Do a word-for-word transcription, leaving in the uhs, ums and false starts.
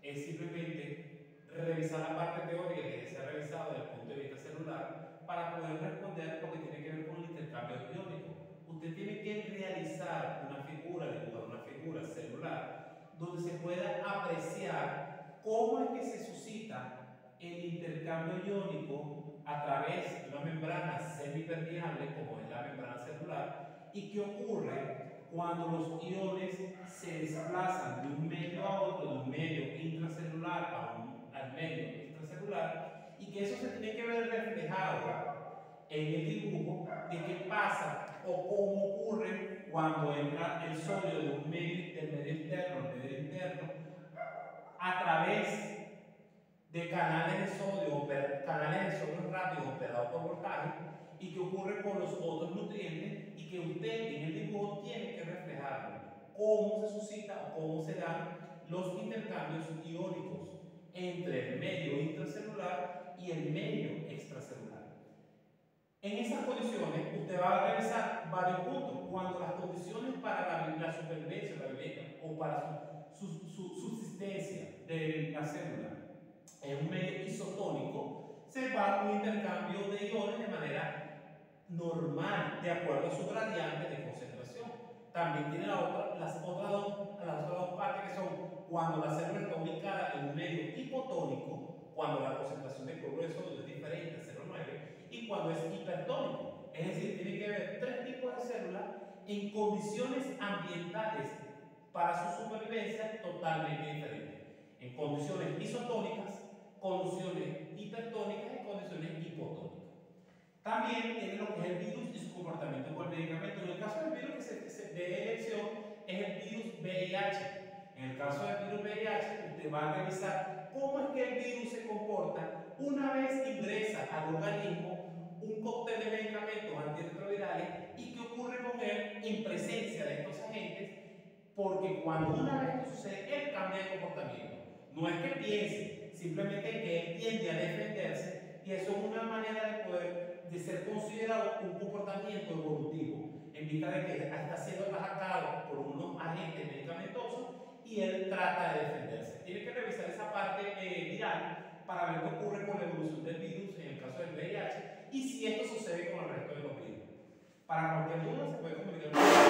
es simplemente revisar la parte teórica que se ha revisado desde el punto de vista celular para poder responder lo que tiene que ver con el intercambio iónico. Usted tiene que realizar una figura, dibujar una figura celular donde se pueda apreciar cómo es que se suscita el intercambio iónico a través de una membrana semipermeable como es la membrana celular y qué ocurre cuando los iones se desplazan de un medio a otro, de un medio intracelular a un, al medio extracelular, y que eso se tiene que ver reflejado en el dibujo de qué pasa o cómo ocurre cuando entra el sodio de un medio, del medio interno al medio interno a través de canales de sodio, canales de sodio rápidos operados por voltaje, y qué ocurre con los otros nutrientes, y que usted en el dibujo tiene que reflejarlo, cómo se suscita o cómo se dan los intercambios iónicos entre el medio intracelular y el medio extracelular. En esas condiciones usted va a revisar varios puntos. Cuando las condiciones para la, la supervivencia la vivienda, o para su, su, su subsistencia de la célula en un medio isotónico, se va a un intercambio de iones de manera normal, de acuerdo a su gradiente de concentración. También tiene la otra, las, otras dos, las otras dos partes, que son cuando la célula está ubicada en un medio hipotónico, cuando la concentración de cloruro de sodio es diferente a cero punto nueve, y cuando es hipertónico. Es decir, tiene que haber tres tipos de células en condiciones ambientales para su supervivencia totalmente diferentes. En condiciones isotónicas, condiciones hipertónicas y condiciones hipotónicas. También tiene lo que es el virus y su comportamiento con el medicamento. En el caso del virus que se, se de elección es el virus V I H. En el caso del virus V I H, usted va a revisar cómo es que el virus se comporta una vez ingresa al organismo un cóctel de medicamentos antirretrovirales y qué ocurre con él en presencia de estos agentes, porque cuando una vez esto sucede, él cambia de comportamiento. No es que piense, simplemente que él tiende a defenderse, y eso es una manera de poder, de ser considerado un comportamiento evolutivo, en vista de que está siendo atacado por unos agentes medicamentosos y él trata de defenderse. Tiene que revisar esa parte eh, viral para ver qué ocurre con la evolución del virus en el caso del V I H y si esto sucede con el resto de los virus. Para cualquier duda se puede comunicar.